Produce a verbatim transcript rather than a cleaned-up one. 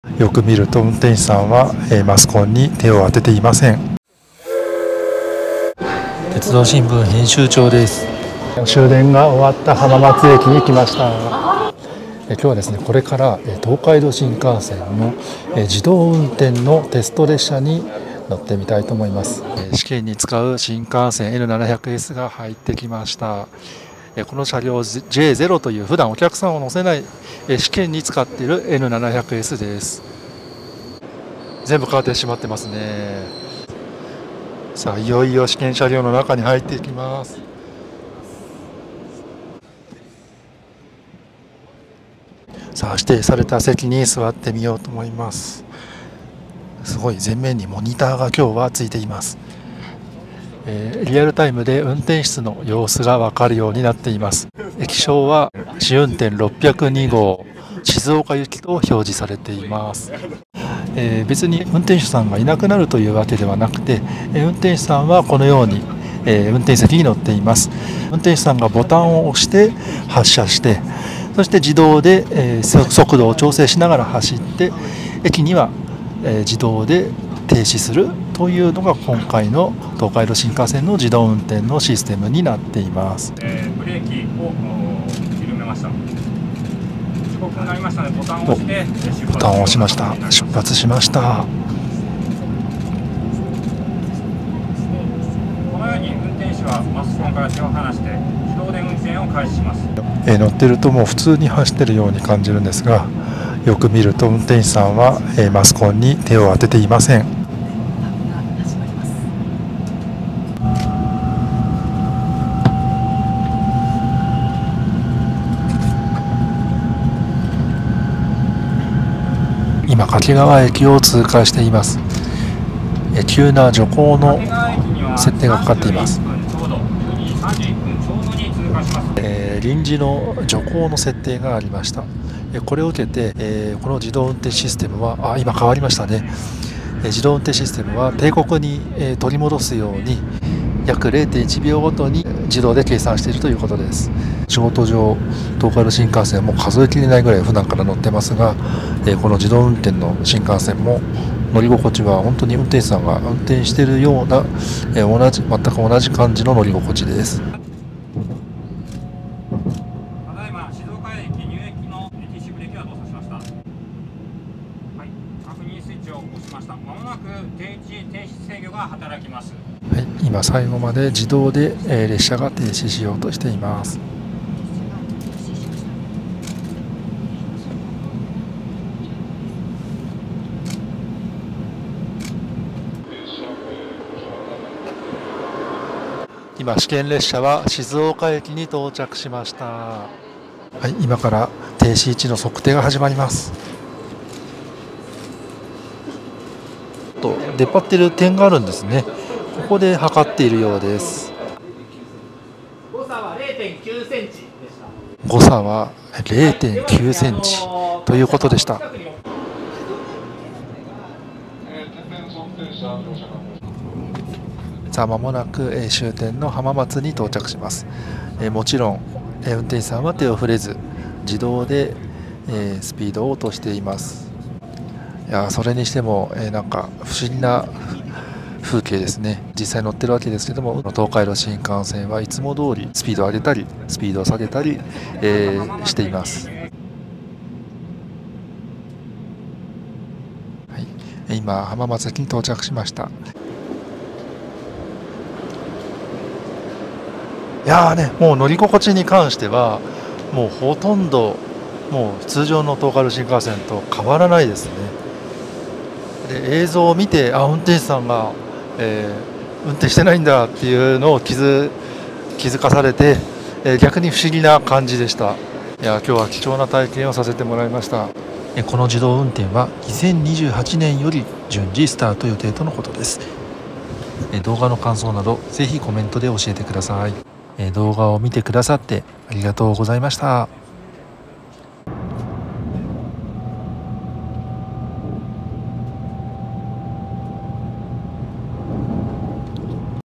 よく見ると運転手さんはマスコンに手を当てていません。鉄道新聞編集長です。終電が終わった浜松駅に来ました。今日はですね、これから東海道新幹線の自動運転のテスト列車に乗ってみたいと思います。試験に使う新幹線 エヌななひゃくエス が入ってきました。この車両 ジェイゼロ という普段お客さんを乗せない試験に使っている エヌななひゃくエス です。全部カーテン閉まってますね。さあ、いよいよ試験車両の中に入っていきます。さあ、指定された席に座ってみようと思います。すごい前面にモニターが今日はついています。えー、リアルタイムで運転室の様子が分かるようになっています。液晶は試運転ろっぴゃくに号静岡行きと表示されています。えー、別に運転手さんがいなくなるというわけではなくて、えー、運転手さんはこのように、えー、運転席に乗っています。運転手さんがボタンを押して発車して、そして自動で、えー、速度を調整しながら走って、駅には、えー、自動で停止するというのが今回の東海道新幹線の自動運転のシステムになっています。 えー、ブレーキを緩めました。時刻になりましたのでボタンを押してボタンを押しました。出発しました。 このように運転手はマスコンから手を離して自動で運転を開始します。 えー、乗ってるともう普通に走ってるように感じるんですが、よく見ると運転手さんは、えー、マスコンに手を当てていません。今掛川駅を通過しています。え急な徐行の設定がかかっています。えー、臨時の徐行の設定がありました。これを受けて、えー、この自動運転システムはあ今変わりましたね。えー、自動運転システムは定刻に、えー、取り戻すように約 れいてんいちびょうごとに自動で計算しているということです。仕事上東海道新幹線はもう数えきれないぐらい普段から乗ってますが、えー、この自動運転の新幹線も乗り心地は本当に運転手さんが運転しているような、えー、同じ全く同じ感じの乗り心地です。 ただいま静岡駅入駅の エーティーシー ブレーキが動作しました。はい、確認スイッチを押しました。まもなく定位置停止制御が働きます。 はい、今最後まで自動で、えー、列車が停止しようとしています。今試験列車は静岡駅に到着しました。はい、今から停止位置の測定が始まります。と出っ張っている点があるんですね。ここで測っているようです。 誤差は れいてんきゅうセンチでした。 誤差は れいてんきゅうセンチということでした。さあ、間もなく終点の浜松に到着します。えもちろん運転手さんは手を触れず自動でスピードを落としています。いやそれにしてもなんか不思議な風景ですね。実際乗ってるわけですけども、東海道新幹線はいつも通りスピードを上げたりスピードを下げたり、えー、しています。はい、今浜松駅に到着しました。いやーね、もう乗り心地に関してはもうほとんどもう通常の東海道新幹線と変わらないですね。で映像を見てあ運転手さんが、えー、運転してないんだっていうのを気づ、気づかされて、えー、逆に不思議な感じでした。いや今日は貴重な体験をさせてもらいました。えこの自動運転はにせんにじゅうはちねんより順次スタート予定とのことです。え動画の感想などぜひコメントで教えてください。動画を見てくださってありがとうございました。